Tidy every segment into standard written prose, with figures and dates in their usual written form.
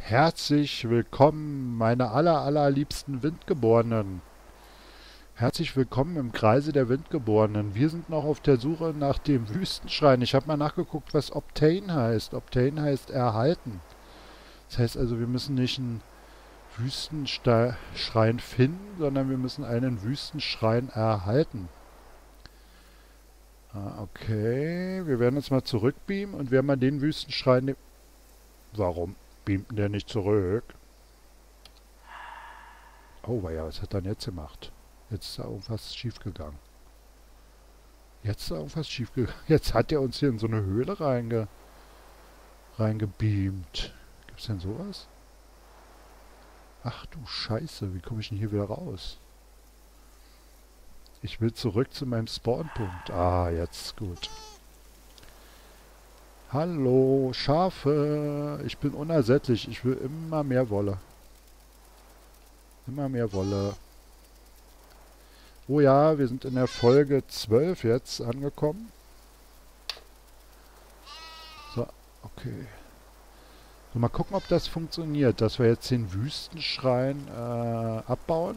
Herzlich willkommen, meine allerliebsten Windgeborenen. Herzlich willkommen im Kreise der Windgeborenen. Wir sind noch auf der Suche nach dem Wüstenschrein. Ich habe mal nachgeguckt, was Obtain heißt. Obtain heißt erhalten. Das heißt also, wir müssen nicht einen Wüstenschrein finden, sondern wir müssen einen Wüstenschrein erhalten. Okay, wir werden uns mal zurückbeamen und werden mal den Wüstenschrein... Warum beamt der nicht zurück? Oh, ja, was hat er denn jetzt gemacht? Jetzt ist da irgendwas schiefgegangen. Jetzt ist da irgendwas schiefgegangen. Jetzt hat er uns hier in so eine Höhle reingebeamt. Gibt's denn sowas? Ach du Scheiße, wie komme ich denn hier wieder raus? Ich will zurück zu meinem Spawnpunkt. Ah, jetzt gut. Hallo, Schafe. Ich bin unersättlich. Ich will immer mehr Wolle. Immer mehr Wolle. Oh ja, wir sind in der Folge 12 jetzt angekommen. So, okay. So, mal gucken, ob das funktioniert, dass wir jetzt den Wüstenschrein abbauen.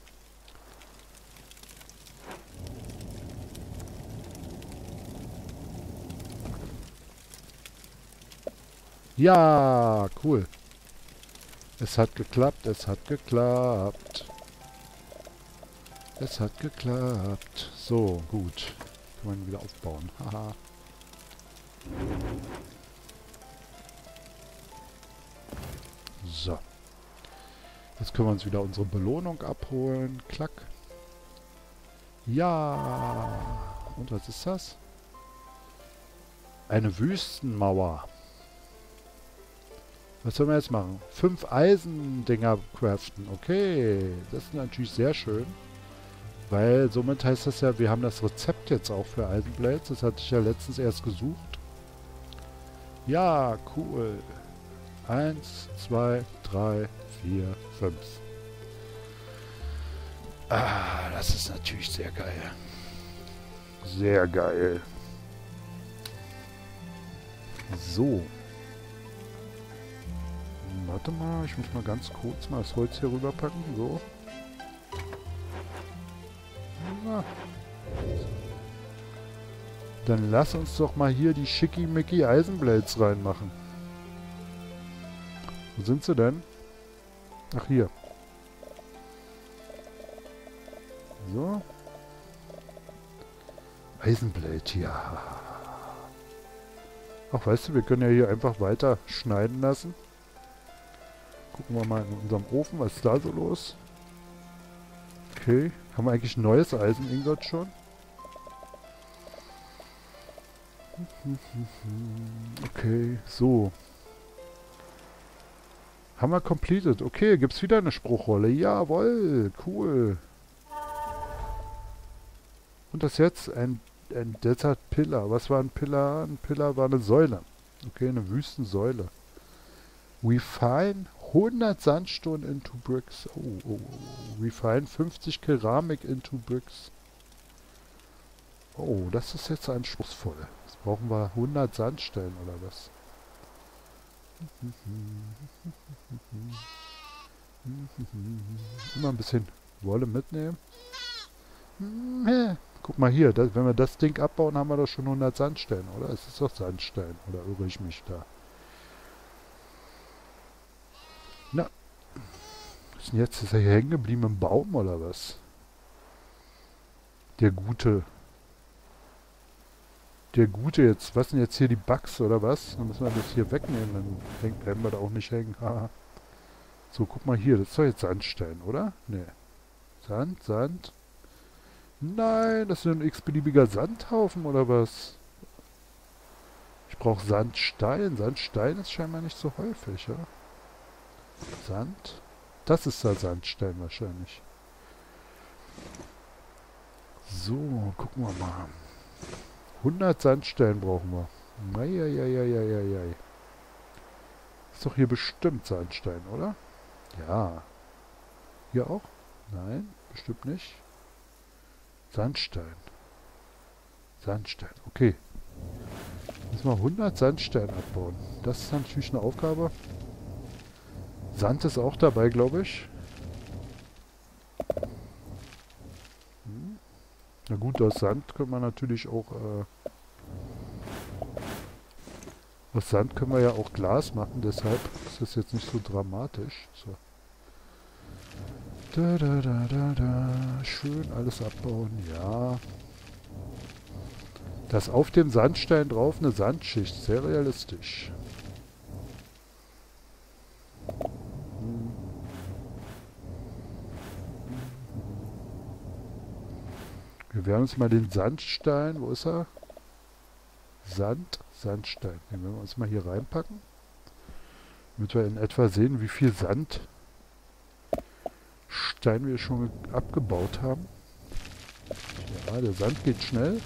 Ja, cool. Es hat geklappt, es hat geklappt. Es hat geklappt. So, gut. Kann man wieder aufbauen. Haha. So. Jetzt können wir uns wieder unsere Belohnung abholen. Klack. Ja. Und was ist das? Eine Wüstenmauer. Was sollen wir jetzt machen? 5 Eisendinger craften. Okay. Das ist natürlich sehr schön. Weil somit heißt das ja, wir haben das Rezept jetzt auch für Eisenblades. Das hatte ich ja letztens erst gesucht. Ja, cool. 1, 2, 3, 4, 5. Ah, das ist natürlich sehr geil. Sehr geil. So. Warte mal, ich muss mal ganz kurz mal das Holz hier rüberpacken. So. Na. Dann lass uns doch mal hier die schickimicki Eisenblades reinmachen. Wo sind sie denn? Ach, hier. So. Eisenblade, ja. Ach, weißt du, wir können ja hier einfach weiter schneiden lassen. Gucken wir mal in unserem Ofen, was ist da so los? Okay, haben wir eigentlich ein neues Eiseningot schon? Okay, so. Haben wir completed. Okay, gibt's wieder eine Spruchrolle. Jawohl, cool. Und das jetzt? Ein Desert Pillar. Was war ein Pillar? Ein Pillar war eine Säule. Okay, eine Wüstensäule. Refine 100 Sandstone into Bricks. Oh. Refine 50 Keramik into Bricks. Oh, das ist jetzt anspruchsvoll. Jetzt brauchen wir 100 Sandsteine oder was? Immer ein bisschen Wolle mitnehmen. Guck mal hier, wenn wir das Ding abbauen, haben wir doch schon 100 Sandsteine, oder? Es ist doch Sandstein, oder irre ich mich da? Na, was ist denn jetzt? Ist er hier hängen geblieben im Baum, oder was? Der Gute. Der Gute jetzt. Was sind jetzt hier die Bugs, oder was? Dann müssen wir das hier wegnehmen, dann bleiben wir da auch nicht hängen. Haha. So, guck mal hier, das ist doch jetzt Sandstein, oder? Ne. Sand. Nein, das ist ein x-beliebiger Sandhaufen, oder was? Ich brauche Sandstein. Sandstein ist scheinbar nicht so häufig, ja? Sand? Das ist der Sandstein wahrscheinlich. So, gucken wir mal. 100 Sandstein brauchen wir. Eieieiei. Ist doch hier bestimmt Sandstein, oder? Ja. Hier auch? Nein, bestimmt nicht. Sandstein. Okay. Müssen wir 100 Sandstein abbauen. Das ist natürlich eine Aufgabe. Sand ist auch dabei, glaube ich. Na gut, aus Sand können wir natürlich auch... aus Sand können wir ja auch Glas machen, deshalb ist das jetzt nicht so dramatisch. So. Da, da, da, da, da. Schön alles abbauen, ja. Das auf dem Sandstein drauf eine Sandschicht, sehr realistisch. Wir werden uns mal den Sandstein, wo ist er? Sandstein. Den werden wir uns mal hier reinpacken. Damit wir in etwa sehen, wie viel Sandstein wir schon abgebaut haben. Ja, der Sand geht schnell.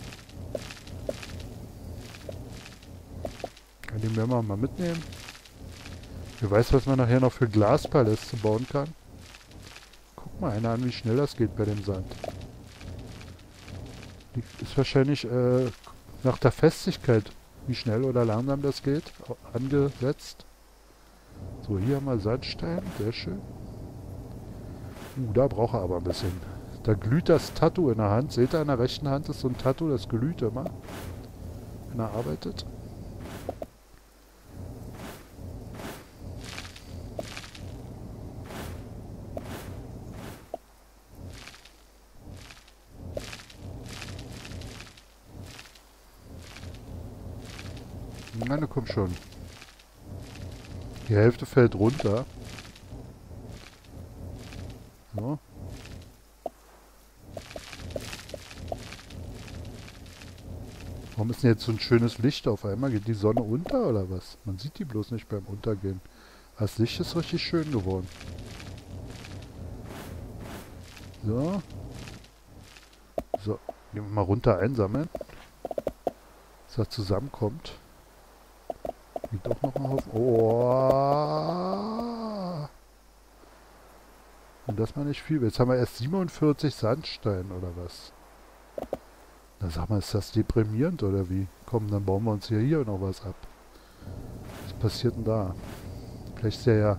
Den werden wir mal mitnehmen. Wer weiß, was man nachher noch für Glaspaläste bauen kann. Guck mal einer an, wie schnell das geht bei dem Sand. Ist wahrscheinlich nach der Festigkeit, wie schnell oder langsam das geht, angesetzt. So, hier haben wir Sandstein, sehr schön. Da braucht er aber ein bisschen. Da glüht das Tattoo in der Hand. Seht ihr, an der rechten Hand ist so ein Tattoo, das glüht immer, wenn er arbeitet. Nein, komm schon. Die Hälfte fällt runter. So. Warum ist denn jetzt so ein schönes Licht auf einmal? Geht die Sonne unter oder was? Man sieht die bloß nicht beim Untergehen. Das Licht ist richtig schön geworden. So. So. Gehen wir mal runter einsammeln. Dass das zusammenkommt. Liegt auch noch ein Haufen. Oh. Und das mal nicht viel. Jetzt haben wir erst 47 Sandstein oder was? Na sag mal, ist das deprimierend oder wie? Komm, dann bauen wir uns hier noch was ab. Was passiert denn da? Vielleicht ist der ja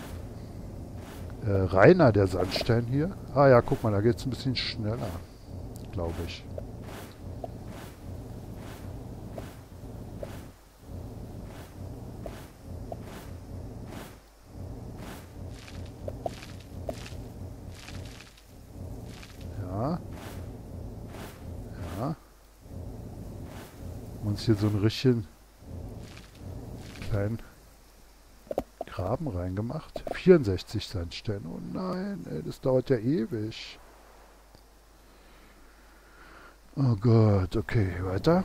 reiner, der Sandstein hier. Ah ja, guck mal, da geht es ein bisschen schneller. Glaube ich. Ja. Ja. Uns hier so einen richtigen kleinen Graben reingemacht. 64 Sandsteine. Oh nein, ey, das dauert ja ewig. Oh Gott, okay, weiter.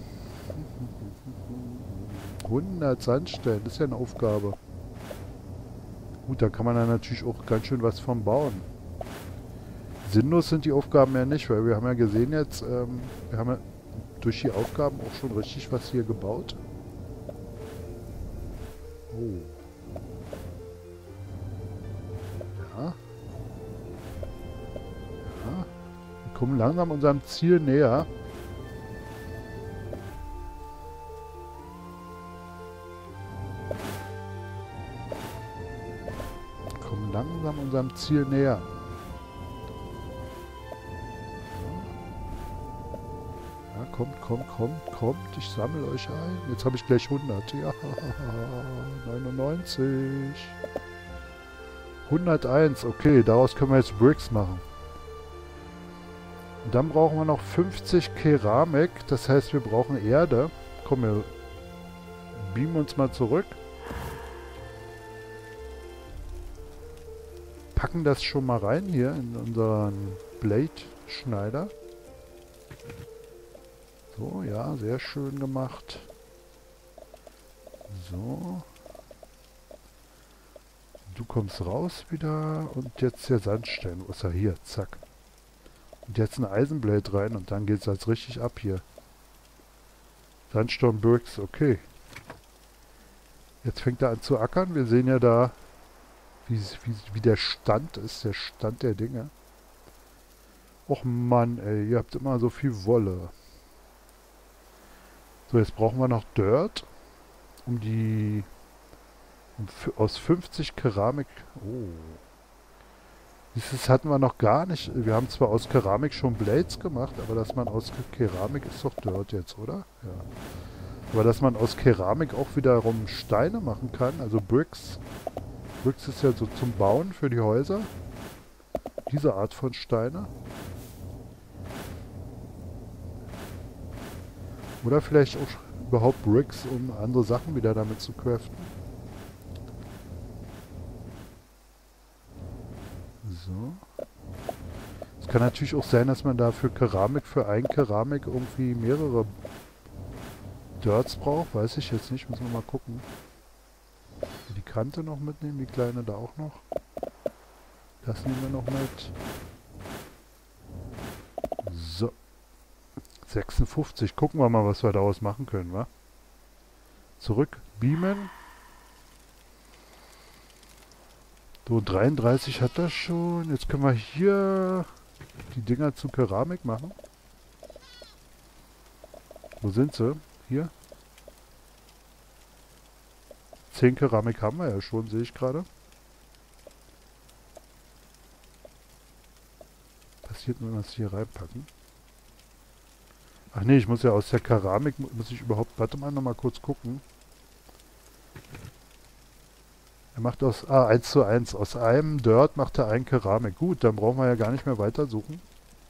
100 Sandsteine, das ist ja eine Aufgabe. Gut, da kann man dann natürlich auch ganz schön was von bauen. Sinnlos sind die Aufgaben ja nicht, weil wir haben ja gesehen jetzt, wir haben ja durch die Aufgaben auch schon richtig was hier gebaut. Oh. Ja. Ja. Wir kommen langsam unserem Ziel näher. Wir kommen langsam unserem Ziel näher. Kommt, ich sammle euch ein. Jetzt habe ich gleich 100. Ja, 99. 101, okay, daraus können wir jetzt Bricks machen. Und dann brauchen wir noch 50 Keramik, das heißt, wir brauchen Erde. Komm, wir beamen uns mal zurück. Packen das schon mal rein hier in unseren Blade-Schneider. So, ja, sehr schön gemacht. So. Du kommst raus wieder und jetzt der Sandstein. Wo ist er? Hier, zack. Und jetzt ein Eisenblade rein und dann geht es jetzt richtig ab hier. Sandstone Bricks, okay. Jetzt fängt er an zu ackern. Wir sehen ja da, wie der Stand ist, der Stand der Dinge. Och Mann, ey, ihr habt immer so viel Wolle. So, jetzt brauchen wir noch Dirt, um die Und aus 50 Keramik... Oh. Dieses hatten wir noch gar nicht. Wir haben zwar aus Keramik schon Blades gemacht, aber dass man aus Keramik ist doch Dirt jetzt, oder? Ja. Aber dass man aus Keramik auch wiederum Steine machen kann, also Bricks. Bricks ist ja so zum Bauen für die Häuser. Diese Art von Steine. Oder vielleicht auch überhaupt Bricks, um andere Sachen wieder damit zu craften. So. Es kann natürlich auch sein, dass man da für Keramik, für ein Keramik irgendwie mehrere Dirts braucht. Weiß ich jetzt nicht, müssen wir mal gucken. Die Kante noch mitnehmen, die kleine da auch noch. Das nehmen wir noch mit. So. 56. Gucken wir mal, was wir daraus machen können, wa? Zurück. Beamen. So, 33 hat das schon. Jetzt können wir hier die Dinger zu Keramik machen. Wo sind sie? Hier. 10 Keramik haben wir ja schon, sehe ich gerade. Passiert nur, dass hier reinpacken. Ach nee, ich muss ja aus der Keramik, muss ich überhaupt, warte mal, nochmal kurz gucken. Er macht aus, 1:1, aus einem Dirt macht er ein Keramik. Gut, dann brauchen wir ja gar nicht mehr weiter suchen.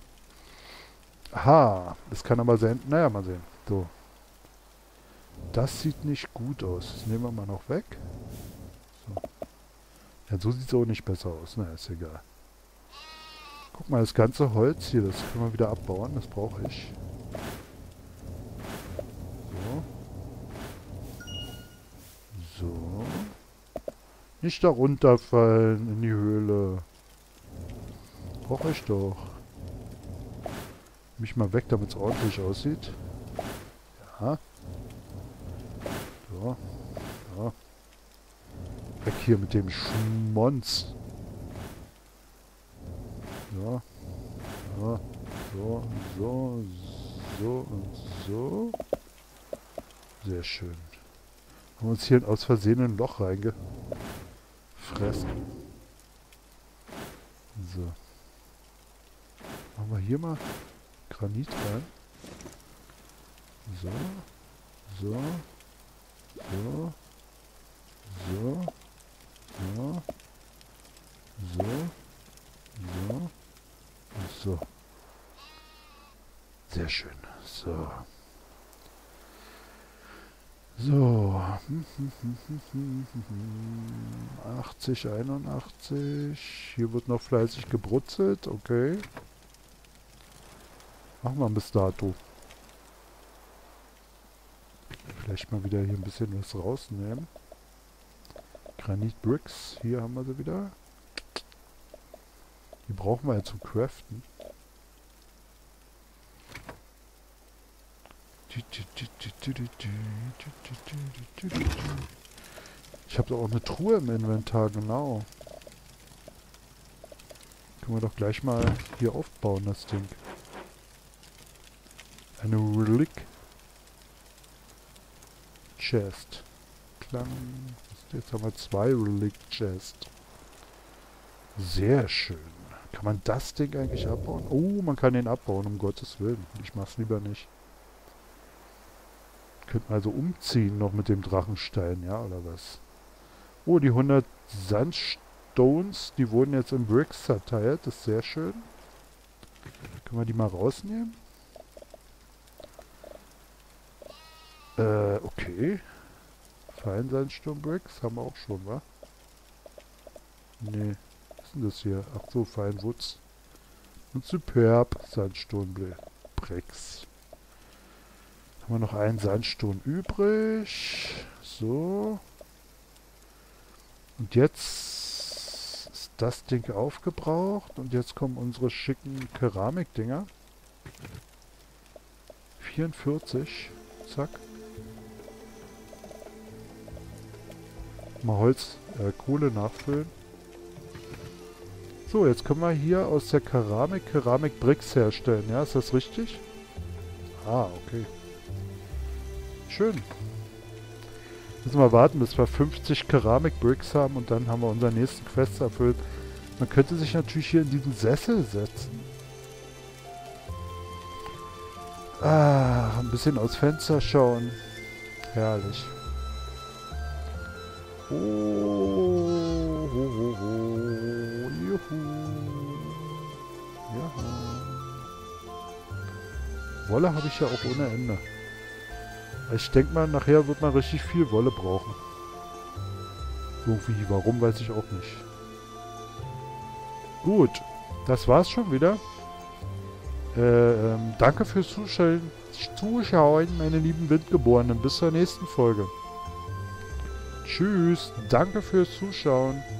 Aha, das kann aber sein, naja, mal sehen. So. Das sieht nicht gut aus. Das nehmen wir mal noch weg. So, ja, so sieht es auch nicht besser aus. Na, ist egal. Guck mal, das ganze Holz hier, das können wir wieder abbauen. Das brauche ich. So. So. Nicht da runterfallen in die Höhle. Brauche ich doch. Mich mal weg, damit es ordentlich aussieht. Ja. So. So. Weg hier mit dem Schmonz. So. So. So. So. So und so. Sehr schön. Haben wir uns hier aus Versehen ein Loch reingefressen. So. Machen wir hier mal Granit rein. So. So. So. So. So. So. So. Und so. Sehr schön. So. So. 80, 81. Hier wird noch fleißig gebrutzelt. Okay. Machen wir bis dato. Vielleicht mal wieder hier ein bisschen was rausnehmen. Granit Bricks. Hier haben wir sie wieder. Die brauchen wir ja zum Craften. Ich habe doch auch eine Truhe im Inventar, genau. Können wir doch gleich mal hier aufbauen, das Ding. Eine Relic Chest. Klang. Jetzt haben wir 2 Relic Chest. Sehr schön. Kann man das Ding eigentlich abbauen? Oh, man kann den abbauen, um Gottes Willen. Ich mach's lieber nicht. Könnten also umziehen noch mit dem Drachenstein, ja, oder was? Oh, die 100 Sandstones, die wurden jetzt in Bricks zerteilt. Das ist sehr schön. Können wir die mal rausnehmen? Okay. Feinsandstone Bricks haben wir auch schon, wa? Nee. Was ist denn das hier? Ach so, Feinwutz. Und Superb Sandstone Bricks. Haben wir noch einen Sandstein übrig. So. Und jetzt ist das Ding aufgebraucht. Und jetzt kommen unsere schicken Keramikdinger. 44. Zack. Mal Holz, Kohle nachfüllen. So, jetzt können wir hier aus der Keramik Bricks herstellen. Ja, ist das richtig? Ah, okay. Schön. Müssen wir warten, bis wir 50 Keramik-Bricks haben und dann haben wir unseren nächsten Quest erfüllt. Man könnte sich natürlich hier in diesen Sessel setzen. Ah, ein bisschen aus Fenster schauen. Herrlich. Oh, oh, oh, oh, juhu. Ja. Wolle habe ich ja auch ohne Ende. Ich denke mal, nachher wird man richtig viel Wolle brauchen. Irgendwie, warum, weiß ich auch nicht. Gut, das war's schon wieder. Danke fürs Zuschauen, meine lieben Windgeborenen. Bis zur nächsten Folge. Tschüss, danke fürs Zuschauen.